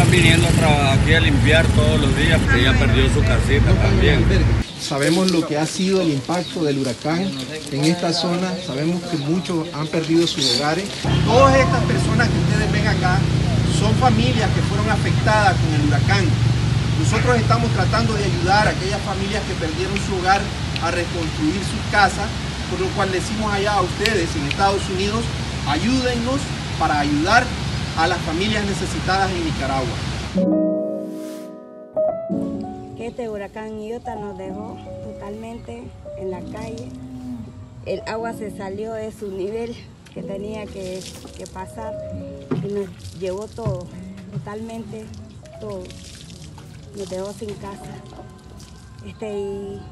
están viniendo a trabajar aquí a limpiar todos los días porque ella perdió su casita también. Sabemos lo que ha sido el impacto del huracán en esta zona, sabemos que muchos han perdido sus hogares. Todas estas personas que ustedes ven acá son familias que fueron afectadas con el huracán. Nosotros estamos tratando de ayudar a aquellas familias que perdieron su hogar a reconstruir sus casas, por lo cual decimos allá a ustedes en Estados Unidos, ayúdennos para ayudar a las familias necesitadas en Nicaragua. Este huracán Iota nos dejó totalmente en la calle. El agua se salió de su nivel que tenía que pasar y nos llevó todo, totalmente todo. Nos dejó sin casa. Y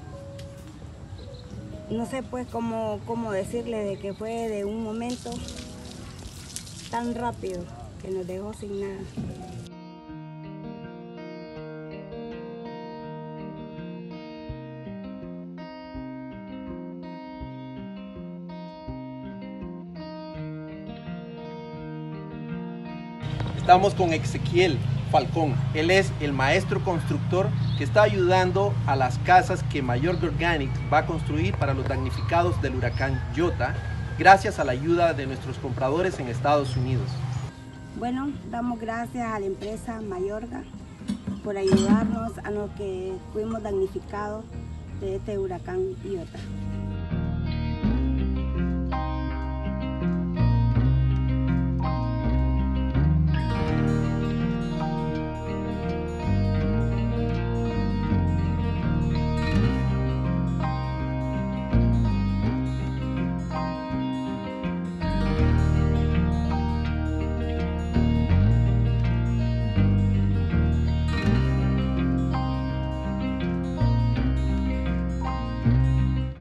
no sé pues cómo decirle de que fue de un momento tan rápido que nos dejó sin nada. Estamos con Ezequiel Falcón. Él es el maestro constructor que está ayudando a las casas que Mayorga Organics va a construir para los damnificados del huracán Iota, gracias a la ayuda de nuestros compradores en Estados Unidos. Bueno, damos gracias a la empresa Mayorga por ayudarnos a los que fuimos damnificados de este huracán Iota.